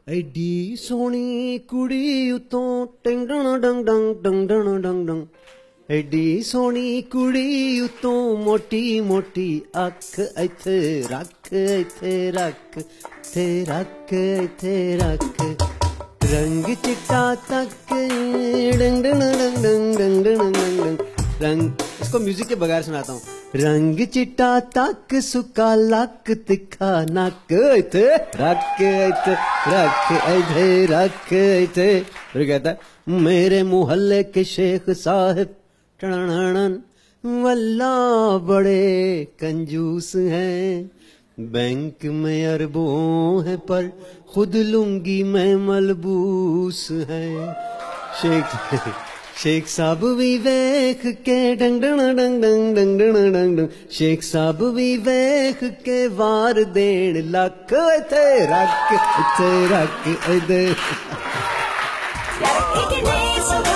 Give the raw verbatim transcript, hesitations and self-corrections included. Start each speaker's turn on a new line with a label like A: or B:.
A: ਐਡੀ ਸੋਹਣੀ ਕੁੜੀ ਉਤੋਂ ਟਿੰਗ ਡੰਗ ਡੰਗ ਡੰਗ ਡੰਗ ਡੰਗ ਡੰਗ ਡੰਗ ਐਡੀ ਸੋਹਣੀ ਕੁੜੀ ਉਤੋਂ ਮੋਟੀ ਮੋਟੀ ਅੱਖ ਇੱਥੇ ਰੱਖ ਇੱਥੇ ਰੱਖ ਇੱਥੇ ਰੱਖ ਇੱਥੇ ਰੱਖ रंग चिट्टा तक डंग डंग डंग डंग डंग डंग डंग रंग इसको म्यूजिक के बगैर सुनाता हूँ रंग चिट्टा तक सुका लक तिखा नक इथे रख इथे रख इथे रख इथे फिर कहता है मेरे मोहल्ले के शेख साहब टणन वल्ला बड़े कंजूस हैं बैंक में अरबों है पर खुद लूंगी मैं मलबूस है शेख शेख साहब भी वेख के डंग डंग डंग डंग डंग डंग डंग डंग शेख साहब भी वेख के वार देन लक इथे रख इथे रख इधर